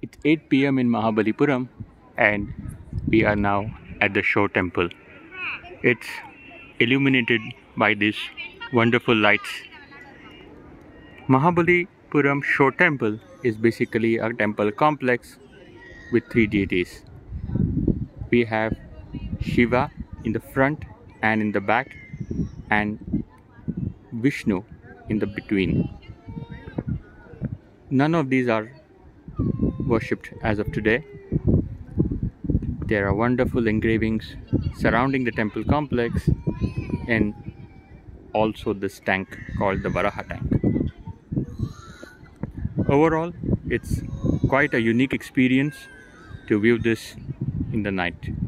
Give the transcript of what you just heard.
It's 8 p.m. in Mahabalipuram and we are now at the Shore Temple. It's illuminated by these wonderful lights. Mahabalipuram Shore Temple is basically a temple complex with three deities. We have Shiva in the front and in the back, and Vishnu in the between. None of these are worshipped as of today. There are wonderful engravings surrounding the temple complex and also this tank called the Varaha tank. Overall, it's quite a unique experience to view this in the night.